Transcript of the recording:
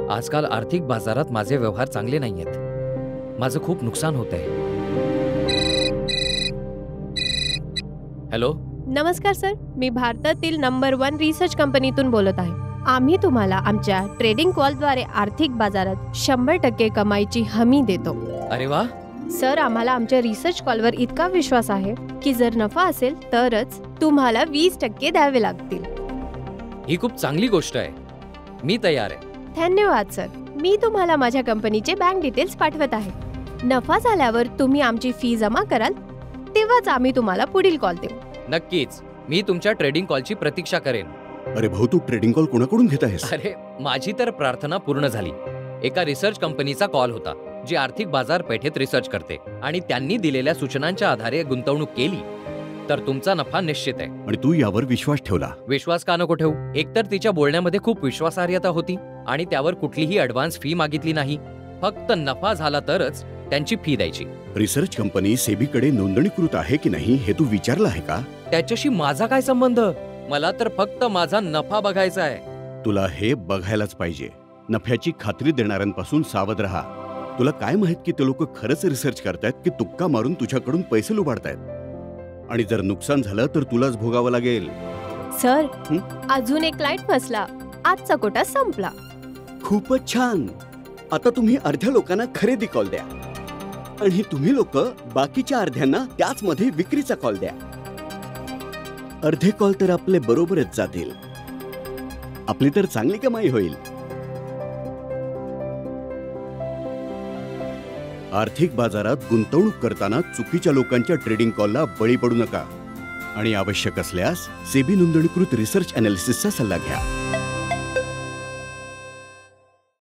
आजकाल आर्थिक बाजारात माझे व्यवहार चांगले नाहीयेत. माझं खूप नुकसान होतंय. हॅलो. नमस्कार सर, मी भारतातील नंबर 1 रिसर्च कंपनीतून बोलत आहे. आम्ही तुम्हाला आमच्या ट्रेडिंग कॉलद्वारे आर्थिक बाजारात 100% कमाईची हमी देतो. अरे वा. सर, आम्हाला आमच्या रिसर्च कॉलवर इतका विश्वास आहे की जर नफा असेल तरच तुम्हाला 20% द्यावे लागतील. ही खूप चांगली गोष्ट आहे. मी तयार आहे. धन्यवाद सर. मी तुम्हाला माझ्या कंपनीचे बँक डिटेल्स पाठवत आहे. नफा झाल्यावर तुम्ही आमची फी जमा कराल तेव्हाच आम्ही तुम्हाला पुढील कॉल देऊ. नक्कीच. मी तुमच्या ट्रेडिंग कॉलची प्रतीक्षा करेन. अरे भाऊ, तू ट्रेडिंग कॉल कोणाकडून घेत आहेस? अरे, माझी तर प्रार्थना पूर्ण झाली. एका रिसर्च कंपनीचा कॉल होता जी आर्थिक बाजारपेठेत रिसर्च करते आणि त्यांनी दिलेल्या सूचनांच्या आधारे गुंतवणूक केली तर तुमचा नफा निश्चित आहे. आणि तू यावर विश्वास ठेवला? विश्वास का नको ठेवू? एकतर तिच्या बोलण्यामध्ये खूप विश्वासार्हता होती आणि त्यावर कुठलीही ॲडव्हान्स फी मागितली नाही. फक्त नफा झाला तरच त्यांची फी द्यायची. रिसर्च कंपनी सेबीकडे नोंदणीकृत आहे की नाही हे तू विचारलं आहे का? त्याच्याशी माझा काय संबंध? मला तर फक्त माझा नफा बघायचा आहे. तुला हे बघायलाच पाहिजे. नफ्याची खात्री देणाऱ्यांपासून सावध राहा. तुला काय माहित की ते लोक खरंच रिसर्च करतायत की तुक्का मारून तुझ्याकडून पैसे लुबाडतायत? आणि जर नुकसान झालं तर तुलाच भोगावं लागेल. सर, अजून एक क्लायंट फसला. आजचा कोटा संपला. खूपच छान. आता तुम्ही अर्ध्या लोकांना खरेदी कॉल द्या आणि तुम्ही लोक बाकीच्या अर्ध्यांना त्याच मध्ये विक्रीचा कॉल द्या. अर्धे कॉल तर आपले बरोबरच जातील. आपली तर चांगली कमाई होईल. आर्थिक बाजारात गुंतवणूक करताना चुकीच्या लोकांच्या ट्रेडिंग कॉलला बळी पडू नका आणि आवश्यक असल्यास सेबी नोंदणीकृत रिसर्च अनालिसिसचा सल्ला घ्या.